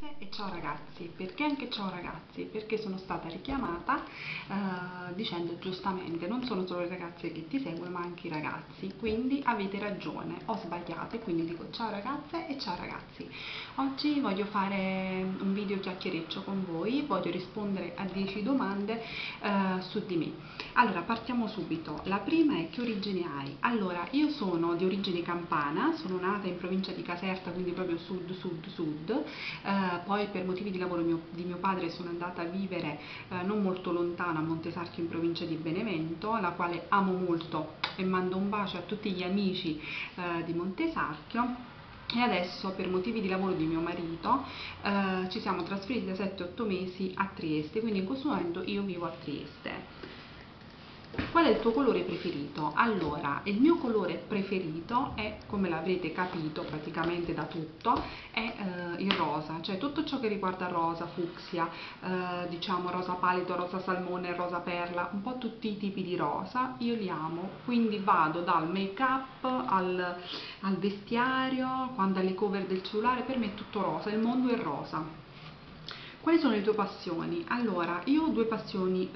ragazze e ciao ragazzi. Perché anche ciao ragazzi? Perché sono stata richiamata dicendo giustamente non sono solo le ragazze che ti seguono ma anche i ragazzi, quindi avete ragione, ho sbagliato e quindi dico ciao ragazze e ciao ragazzi. Oggi voglio fare un video chiacchiereccio con voi, voglio rispondere a 10 domande su di me. Allora partiamo subito. La prima è: che origine hai? Allora, io sono di origine campana, sono nata in provincia di Caserta, quindi proprio sud, poi per motivi di lavoro di mio padre sono andata a vivere non molto lontano, a Montesarchio in provincia di Benevento, la quale amo molto e mando un bacio a tutti gli amici di Montesarchio. E adesso, per motivi di lavoro di mio marito, ci siamo trasferiti da 7-8 mesi a Trieste, quindi in questo momento io vivo a Trieste. Qual è il tuo colore preferito? Allora, il mio colore preferito è, come l'avrete capito praticamente da tutto, è il rosa, cioè tutto ciò che riguarda rosa, fucsia, diciamo rosa pallido, rosa salmone, rosa perla, un po' tutti i tipi di rosa, io li amo, quindi vado dal make up al vestiario, quando alle cover del cellulare, per me è tutto rosa, il mondo è rosa. Quali sono le tue passioni? Allora, io ho due passioni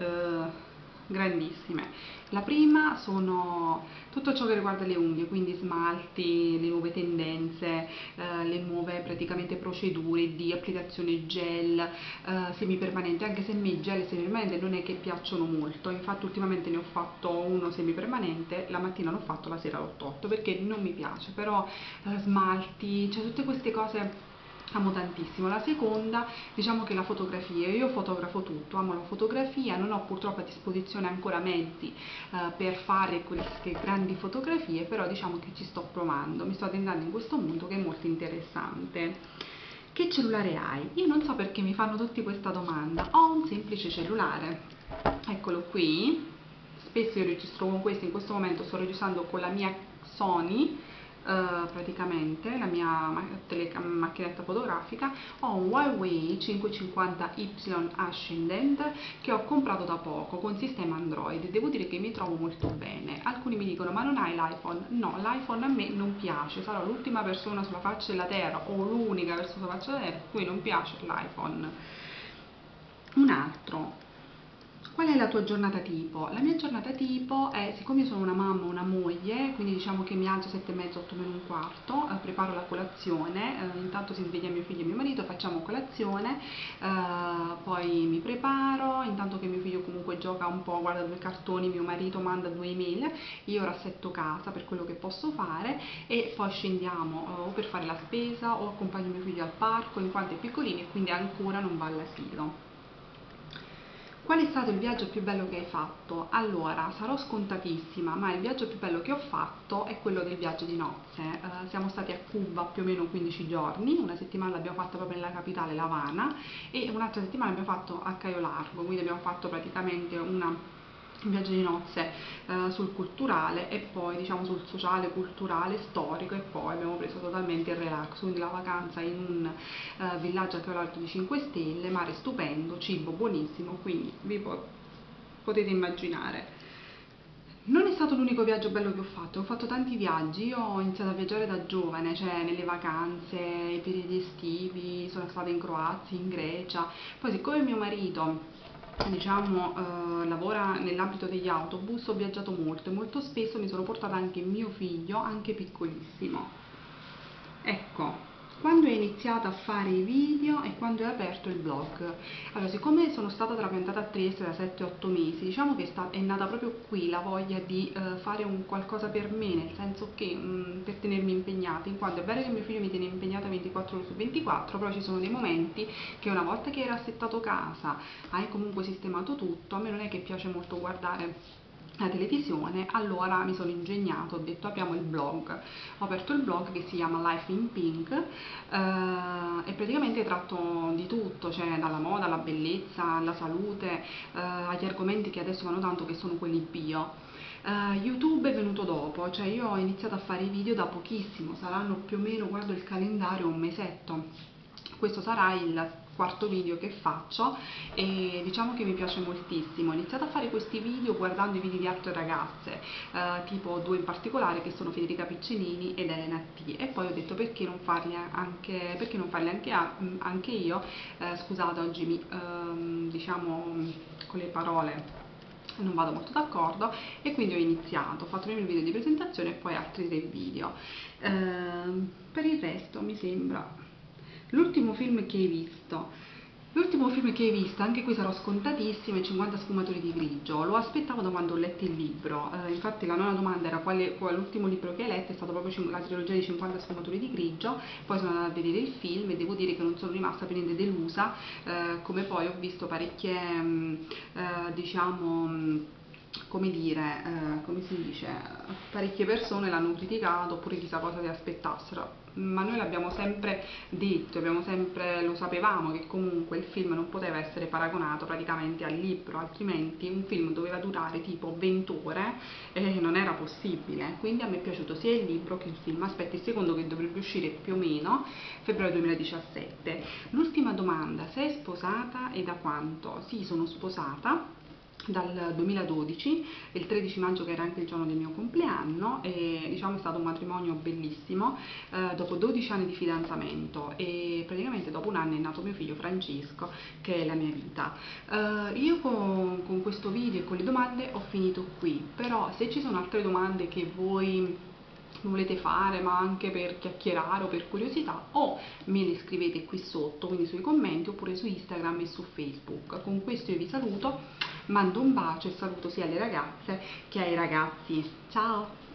grandissime. La prima sono tutto ciò che riguarda le unghie, quindi smalti, le nuove tendenze, le nuove praticamente procedure di applicazione gel, semipermanente, anche se a me gel e semipermanente non è che piacciono molto, infatti ultimamente ne ho fatto uno semipermanente, la mattina l'ho fatto, la sera l'ho tolto perché non mi piace, però smalti, cioè tutte queste cose amo tantissimo. La seconda, diciamo che la fotografia, io fotografo tutto, amo la fotografia, non ho purtroppo a disposizione ancora mezzi per fare queste grandi fotografie, però diciamo che ci sto provando, mi sto addentrando in questo mondo che è molto interessante. Che cellulare hai? Io non so perché mi fanno tutti questa domanda, ho un semplice cellulare, eccolo qui, spesso io registro con questo, in questo momento sto registrando con la mia Sony, praticamente la mia macchinetta fotografica. Ho un Huawei 550Y Ascendant che ho comprato da poco con sistema Android, devo dire che mi trovo molto bene. Alcuni mi dicono ma non hai l'iPhone? No, l'iPhone a me non piace, sarò l'ultima persona sulla faccia della terra o l'unica persona sulla faccia della terra a cui non piace l'iPhone. Un altro: qual è la tua giornata tipo? La mia giornata tipo è, siccome io sono una mamma, una moglie, quindi diciamo che mi alzo 7:30, 8 meno un quarto, preparo la colazione, intanto si sveglia mio figlio e mio marito, facciamo colazione, poi mi preparo, intanto che mio figlio comunque gioca un po', guarda due cartoni, mio marito manda due email, io rassetto casa per quello che posso fare e poi scendiamo o per fare la spesa o accompagno mio figlio al parco in quanto è piccolino e quindi ancora non va all'asilo. Qual è stato il viaggio più bello che hai fatto? Allora, sarò scontatissima, ma il viaggio più bello che ho fatto è quello del viaggio di nozze. Siamo stati a Cuba più o meno 15 giorni, una settimana l'abbiamo fatta proprio nella capitale, La Habana, e un'altra settimana l'abbiamo fatto a Caio Largo, quindi abbiamo fatto praticamente un viaggio di nozze sul culturale e poi diciamo sul sociale, culturale, storico, e poi abbiamo preso totalmente il relax, quindi la vacanza in un villaggio a Caio Largo di 5 stelle, mare stupendo, cibo buonissimo, quindi potete immaginare. Non è stato l'unico viaggio bello che ho fatto tanti viaggi, io ho iniziato a viaggiare da giovane, cioè nelle vacanze, i periodi estivi, sono stata in Croazia, in Grecia, poi siccome mio marito diciamo lavora nell'ambito degli autobus, ho viaggiato molto e molto spesso mi sono portata anche mio figlio, anche piccolissimo. Ecco, quando hai iniziato a fare i video e quando hai aperto il blog? Allora, siccome sono stata trapiantata a Trieste da 7-8 mesi, diciamo che è nata proprio qui la voglia di fare un qualcosa per me, nel senso che per tenermi impegnata, in quanto è vero che mio figlio mi tiene impegnata 24 ore su 24, però ci sono dei momenti che una volta che hai rassettato casa, hai comunque sistemato tutto, a me non è che piace molto guardare la televisione, allora mi sono ingegnato, ho detto apriamo il blog, ho aperto il blog che si chiama Life in Pink e praticamente tratto di tutto, cioè dalla moda alla bellezza, alla salute, agli argomenti che adesso vanno tanto che sono quelli bio. YouTube è venuto dopo, cioè io ho iniziato a fare i video da pochissimo, saranno più o meno, guardo il calendario, un mesetto. questo sarà il quarto video che faccio e diciamo che mi piace moltissimo. Ho iniziato a fare questi video guardando i video di altre ragazze, tipo due in particolare che sono Federica Piccinini ed Elena T, e poi ho detto perché non farli anche io. Scusate, oggi diciamo con le parole non vado molto d'accordo, e quindi ho iniziato, ho fatto prima il video di presentazione e poi altri 3 video. Per il resto mi sembra l'ultimo film che hai visto. L'ultimo film che hai visto, anche qui sarò scontatissima, è 50 sfumature di grigio. Lo aspettavo da quando ho letto il libro. Infatti la nona domanda era qual è l'ultimo libro che hai letto, è stato proprio la trilogia di 50 sfumature di grigio. Poi sono andata a vedere il film e devo dire che non sono rimasta per niente delusa, come poi ho visto parecchie, diciamo, come dire, come si dice, parecchie persone l'hanno criticato oppure chissà cosa si aspettassero, ma noi l'abbiamo sempre detto, lo sapevamo che comunque il film non poteva essere paragonato praticamente al libro, altrimenti un film doveva durare tipo 20 ore e non era possibile. Quindi a me è piaciuto sia il libro che il film. Aspetti, il secondo, che dovrebbe uscire più o meno febbraio 2017. L'ultima domanda: sei sposata e da quanto? Sì, sono sposata dal 2012, il 13 maggio, che era anche il giorno del mio compleanno, e diciamo è stato un matrimonio bellissimo, dopo 12 anni di fidanzamento, e praticamente dopo un anno è nato mio figlio Francesco, che è la mia vita. Io con questo video e con le domande ho finito qui, però se ci sono altre domande che voi volete fare, ma anche per chiacchierare o per curiosità, o me le scrivete qui sotto, quindi sui commenti, oppure su Instagram e su Facebook. Con questo io vi saluto, mando un bacio e saluto sia alle ragazze che ai ragazzi. Ciao!